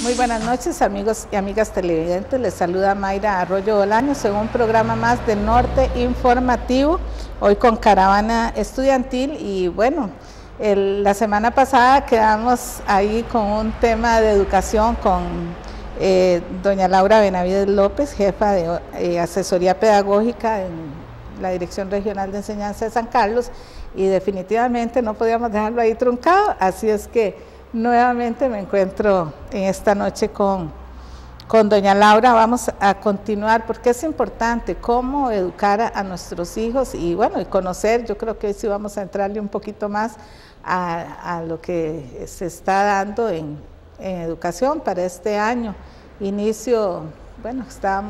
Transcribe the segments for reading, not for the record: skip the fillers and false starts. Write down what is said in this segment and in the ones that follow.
Muy buenas noches, amigos y amigas televidentes. Les saluda Mayra Arroyo Bolaños en un programa más de Norte Informativo, hoy con Caravana Estudiantil. Y bueno, la semana pasada quedamos ahí con un tema de educación con doña Laura Benavides López, jefa de asesoría pedagógica en la Dirección Regional de Enseñanza de San Carlos, y definitivamente no podíamos dejarlo ahí truncado, así es que nuevamente me encuentro en esta noche con doña Laura. Vamos a continuar porque es importante cómo educar a nuestros hijos y bueno, y conocer. Yo creo que hoy sí vamos a entrarle un poquito más a lo que se está dando en educación para este año. Inicio, bueno,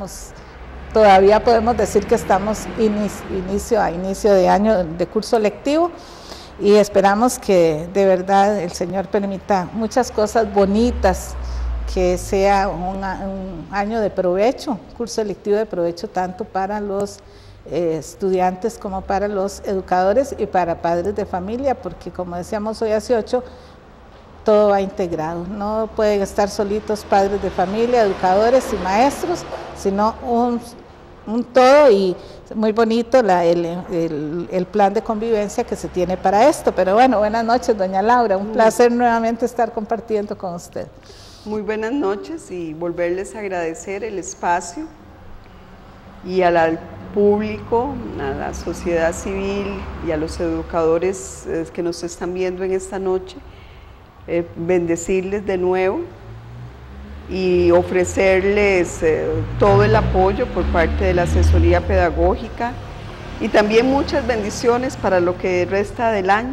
todavía podemos decir que estamos inicio de año de curso lectivo. Y esperamos que de verdad el Señor permita muchas cosas bonitas, que sea un año de provecho, un curso lectivo de provecho tanto para los estudiantes como para los educadores y para padres de familia, porque como decíamos hoy hace 8, todo va integrado. No pueden estar solitos padres de familia, educadores y maestros, sino un todo, y muy bonito el plan de convivencia que se tiene para esto. Pero bueno, buenas noches, doña Laura, un placer nuevamente estar compartiendo con usted. Muy buenas noches y volverles a agradecer el espacio y al público, a la sociedad civil y a los educadores que nos están viendo en esta noche, bendecirles de nuevo y ofrecerles todo el apoyo por parte de la asesoría pedagógica y también muchas bendiciones para lo que resta del año.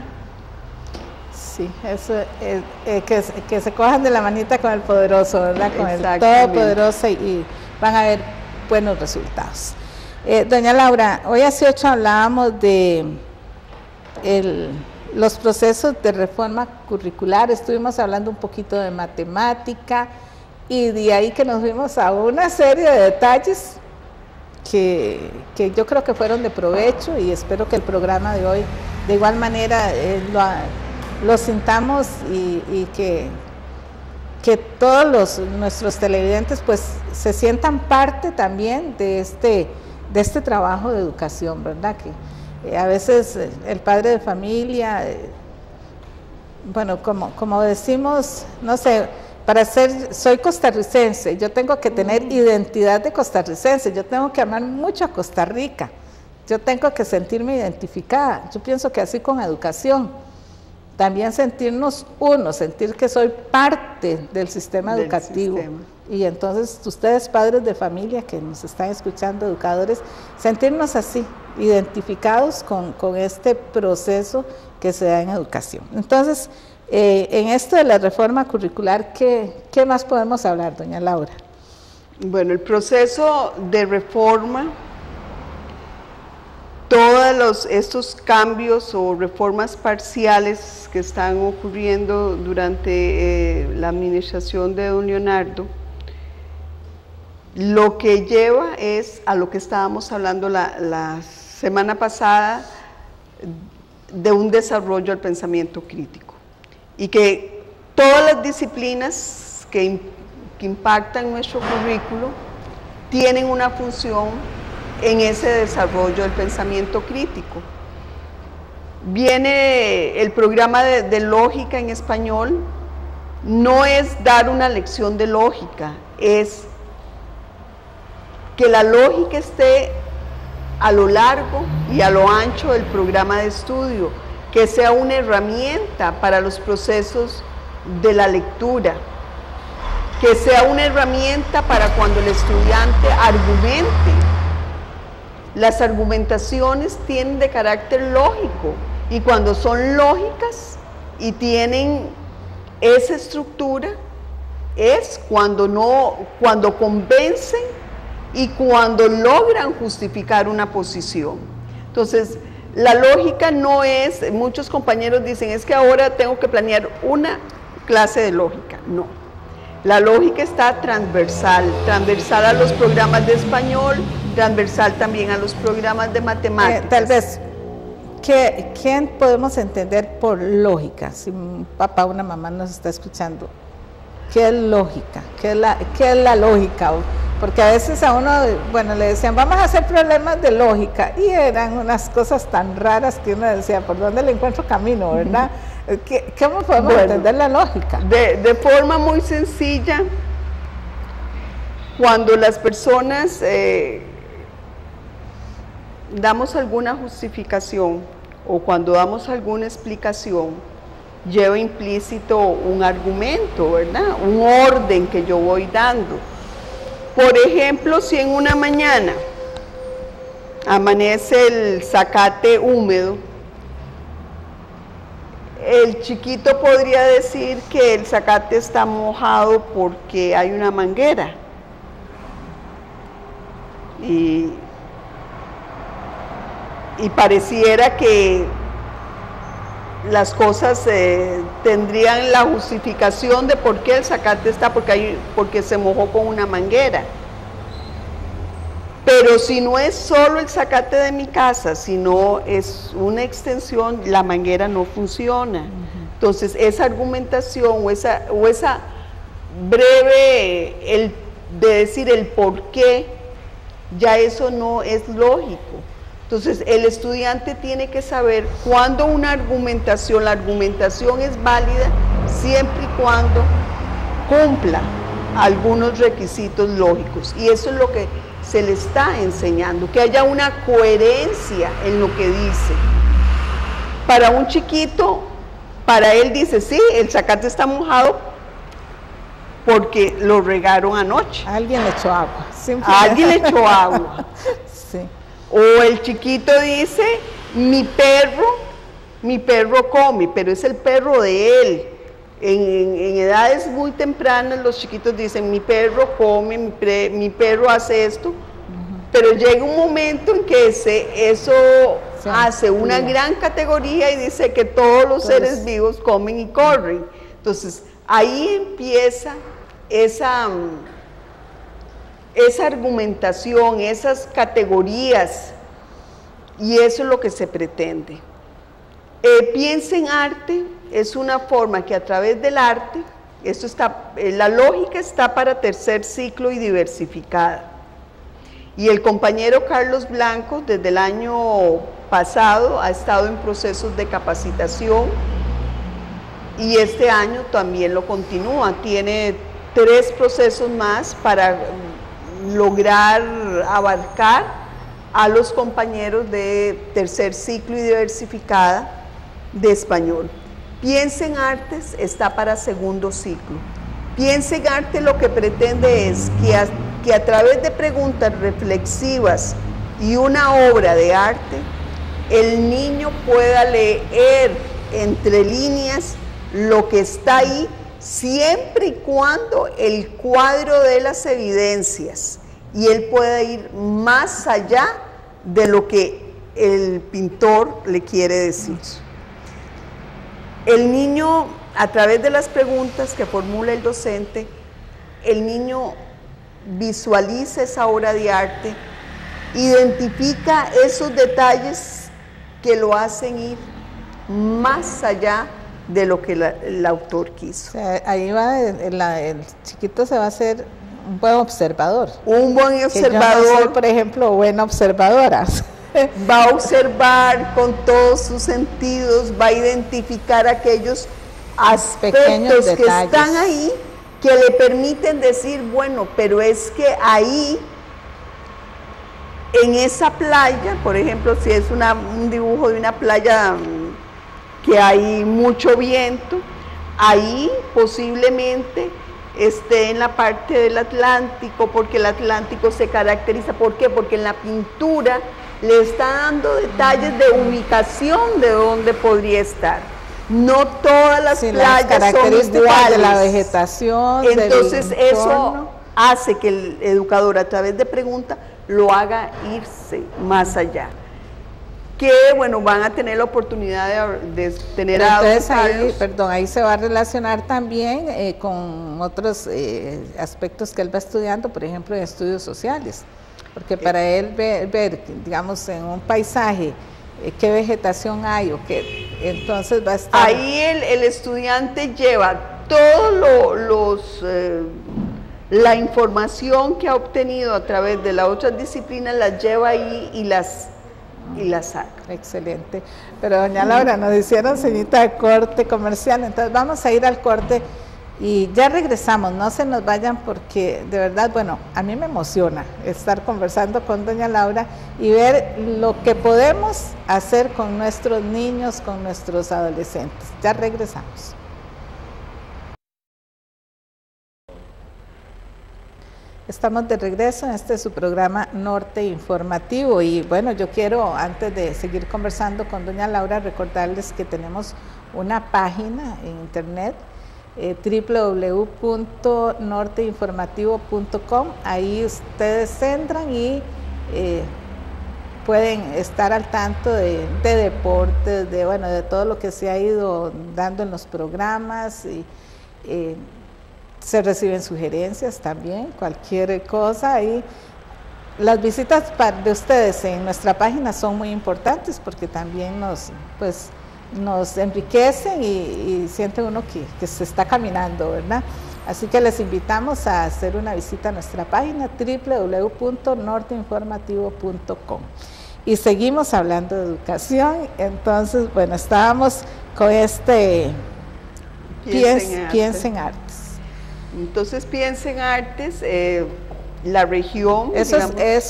Sí, eso que se cojan de la manita con el poderoso, ¿verdad? Con el todopoderoso, y van a ver buenos resultados. Doña Laura, hoy hace 8 hablábamos de los procesos de reforma curricular, estuvimos hablando un poquito de matemática, y de ahí que nos fuimos a una serie de detalles que yo creo que fueron de provecho, y espero que el programa de hoy de igual manera lo sintamos y que todos nuestros televidentes pues se sientan parte también de este trabajo de educación, ¿verdad? Que a veces el padre de familia, bueno, como decimos, no sé, soy costarricense, yo tengo que tener identidad de costarricense, yo tengo que amar mucho a Costa Rica, yo tengo que sentirme identificada. Yo pienso que así con educación, también sentirnos sentir que soy parte del sistema educativo. Y entonces ustedes, padres de familia que nos están escuchando, educadores, sentirnos así, identificados con este proceso que se da en educación. Entonces, en esto de la reforma curricular, ¿qué más podemos hablar, doña Laura? Bueno, el proceso de reforma, todos estos cambios o reformas parciales que están ocurriendo durante la administración de don Leonardo, lo que lleva es a lo que estábamos hablando la semana pasada, de un desarrollo del pensamiento crítico, y que todas las disciplinas que impactan nuestro currículo tienen una función en ese desarrollo del pensamiento crítico. Viene el programa de lógica en español, no es dar una lección de lógica, es que la lógica esté a lo largo y a lo ancho del programa de estudio, que sea una herramienta para los procesos de la lectura, que sea una herramienta para cuando el estudiante argumente. Las argumentaciones tienen de carácter lógico, y cuando son lógicas y tienen esa estructura, es cuando convencen y cuando logran justificar una posición. Entonces, la lógica no es, muchos compañeros dicen, es que ahora tengo que planear una clase de lógica. No, la lógica está transversal a los programas de español, transversal también a los programas de matemáticas. Tal vez, ¿qué podemos entender por lógica? Si un papá o una mamá nos está escuchando, ¿Qué es lógica? ¿Qué es la lógica? Porque a veces a uno, bueno, le decían, vamos a hacer problemas de lógica, y eran unas cosas tan raras que uno decía, ¿por dónde le encuentro camino, verdad? ¿Cómo podemos entender la lógica? De forma muy sencilla, cuando las personas damos alguna justificación o cuando damos alguna explicación, lleva implícito un argumento, ¿verdad? Un orden que yo voy dando. Por ejemplo, si en una mañana amanece el zacate húmedo, el chiquito podría decir que el zacate está mojado porque hay una manguera. Y pareciera que las cosas tendrían la justificación de por qué el zacate está, porque se mojó con una manguera. Pero si no es solo el zacate de mi casa, sino es una extensión, la manguera no funciona. Entonces, esa argumentación o esa breve, de decir el por qué, ya eso no es lógico. Entonces, el estudiante tiene que saber cuándo la argumentación es válida siempre y cuando cumpla algunos requisitos lógicos. Y eso es lo que se le está enseñando, que haya una coherencia en lo que dice. Para un chiquito, para él dice, sí, el zacate está mojado porque lo regaron anoche. Alguien le echó agua. Alguien le echó agua. Sí. O el chiquito dice, mi perro come, pero es el perro de él. En edades muy tempranas los chiquitos dicen, mi perro come, mi perro hace esto, pero llega un momento en que eso hace una gran categoría y dice que todos los seres vivos comen y corren. Entonces, ahí empieza esa argumentación, esas categorías, y eso es lo que se pretende. Piensa en arte, es una forma que a través del arte, la lógica está para tercer ciclo y diversificada. Y el compañero Carlos Blanco, desde el año pasado, ha estado en procesos de capacitación, y este año también lo continúa, tiene 3 procesos más para lograr abarcar a los compañeros de tercer ciclo y diversificada de español. Piensa en Artes está para segundo ciclo. Piensa en Arte lo que pretende es que a través de preguntas reflexivas y una obra de arte, el niño pueda leer entre líneas lo que está ahí, siempre y cuando el cuadro de las evidencias y él pueda ir más allá de lo que el pintor le quiere decir. El niño, a través de las preguntas que formula el docente, el niño visualiza esa obra de arte, identifica esos detalles que lo hacen ir más allá de lo que el autor quiso. O sea, ahí va, el chiquito se va a hacer un buen observador. Un buen observador. Que yo no soy, por ejemplo, buena observadora. Va a observar con todos sus sentidos, va a identificar aquellos aspectos que están ahí, que le permiten decir, bueno, pero es que ahí, en esa playa, por ejemplo, si es un dibujo de una playa que hay mucho viento, ahí posiblemente esté en la parte del Atlántico, porque el Atlántico se caracteriza, ¿por qué? Porque en la pintura le está dando detalles de ubicación de dónde podría estar. No todas las playas son iguales. De la vegetación. Entonces eso hace que el educador a través de preguntas lo haga irse más allá. Que bueno, van a tener la oportunidad de tener a entonces ahí se va a relacionar también con otros aspectos que él va estudiando, por ejemplo, en estudios sociales. Porque para él ver, digamos, en un paisaje, qué vegetación hay o qué, entonces va a estar... Ahí el estudiante lleva la información que ha obtenido a través de las otras disciplinas las lleva ahí y las saca. Excelente. Pero doña Laura, nos hicieron señita de corte comercial, entonces vamos a ir al corte y ya regresamos, no se nos vayan porque de verdad, bueno, a mí me emociona estar conversando con doña Laura y ver lo que podemos hacer con nuestros niños, con nuestros adolescentes. Ya regresamos. Estamos de regreso en este su programa Norte Informativo y bueno, yo quiero antes de seguir conversando con doña Laura recordarles que tenemos una página en internet www.norteinformativo.com. Ahí ustedes entran y pueden estar al tanto de deportes, de todo lo que se ha ido dando en los programas y se reciben sugerencias también, cualquier cosa. Y las visitas de ustedes en nuestra página son muy importantes porque también nos enriquecen y siente uno que se está caminando, ¿verdad? Así que les invitamos a hacer una visita a nuestra página www.norteinformativo.com. Y seguimos hablando de educación, entonces, bueno, estábamos con Piensa en Artes. Entonces, Piensa en Artes, la región. Eso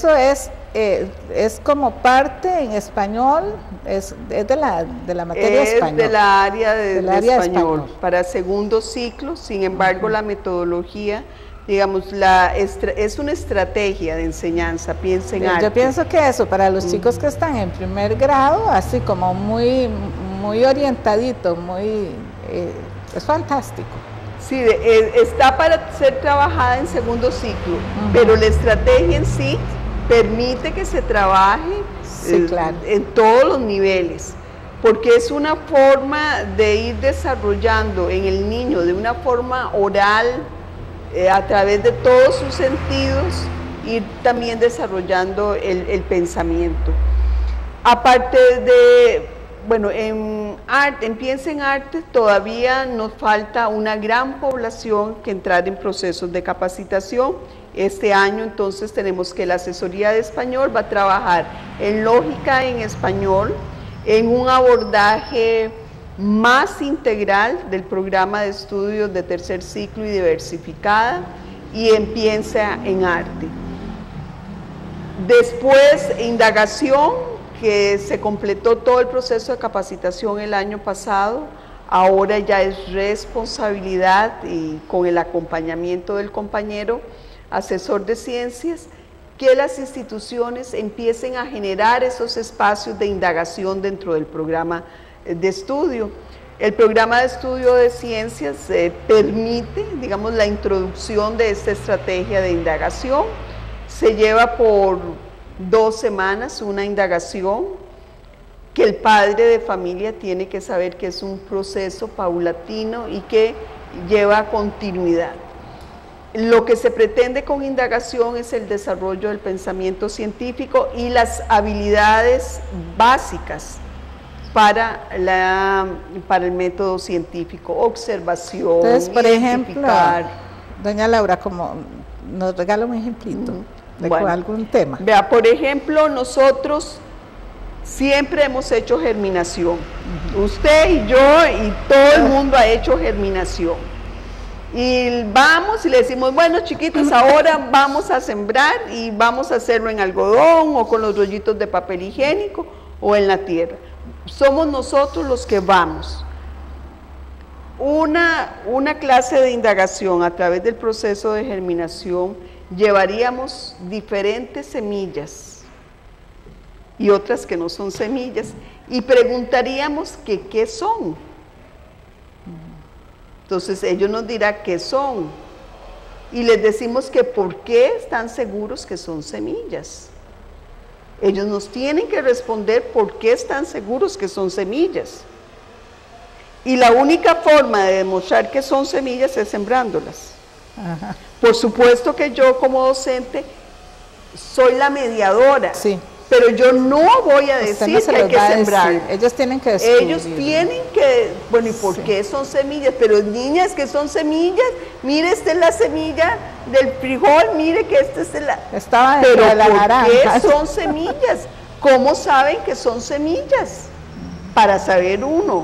es como parte en español, es de la materia español. Es de la área de español para segundo ciclo, sin embargo, la metodología, digamos, es una estrategia de enseñanza, Piensa en Artes. Yo pienso que eso, para los chicos que están en primer grado, así como muy orientadito, es fantástico. Sí, está para ser trabajada en segundo ciclo, pero la estrategia en sí permite que se trabaje claro, en todos los niveles, porque es una forma de ir desarrollando en el niño de una forma oral, a través de todos sus sentidos, ir también desarrollando el pensamiento. Aparte de... Bueno, en Piensa en Arte todavía nos falta una gran población que entrar en procesos de capacitación. Este año entonces tenemos que la asesoría de español va a trabajar en lógica en español, en un abordaje más integral del programa de estudios de tercer ciclo y diversificada, y en Piensa en Arte. Después, indagación, que se completó todo el proceso de capacitación el año pasado, ahora ya es responsabilidad y con el acompañamiento del compañero asesor de ciencias, que las instituciones empiecen a generar esos espacios de indagación dentro del programa de estudio. El programa de estudio de ciencias permite, digamos, la introducción de esta estrategia de indagación. Se lleva por 2 semanas una indagación que el padre de familia tiene que saber que es un proceso paulatino y que lleva continuidad. Lo que se pretende con indagación es el desarrollo del pensamiento científico y las habilidades básicas para el método científico, observación. Entonces, por ejemplo, doña Laura, como nos regala un ejemplito de algún tema. Vea, por ejemplo, nosotros siempre hemos hecho germinación. Usted y yo y todo el mundo ha hecho germinación. Y vamos y le decimos, bueno, chiquitos, ahora vamos a sembrar y vamos a hacerlo en algodón o con los rollitos de papel higiénico o en la tierra. Somos nosotros los que vamos. Una clase de indagación a través del proceso de germinación, llevaríamos diferentes semillas y otras que no son semillas y preguntaríamos que qué son. Entonces ellos nos dirán qué son y les decimos que por qué están seguros que son semillas. Ellos nos tienen que responder por qué están seguros que son semillas. Y la única forma de demostrar que son semillas es sembrándolas. Por supuesto que yo como docente soy la mediadora. Sí. pero yo no voy a decir no se que hay los que va a sembrar. decir. Ellos tienen que descubrir. Ellos tienen que, bueno, ¿y por qué son semillas? Pero niñas, que son semillas, mire, esta es la semilla del frijol, mire que esta es la... Estaba dentro de la ¿por naranja. qué son semillas? ¿Cómo saben que son semillas? Para saber uno,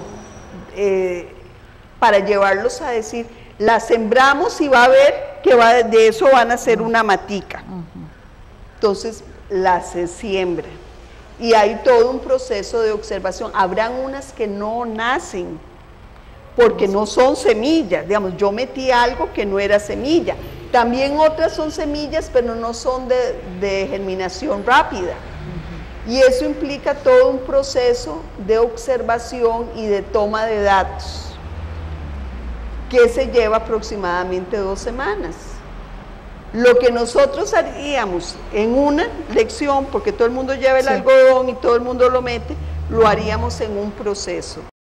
para llevarlos a decir, la sembramos y va a ver que de eso van a ser una matica. Entonces, la se siembra. Y hay todo un proceso de observación. Habrán unas que no nacen, porque no son semillas. Digamos, yo metí algo que no era semilla. También otras son semillas, pero no son de germinación rápida. Y eso implica todo un proceso de observación y de toma de datos, que se lleva aproximadamente 2 semanas. Lo que nosotros haríamos en una lección, porque todo el mundo lleva el algodón y todo el mundo lo mete, lo haríamos en un proceso.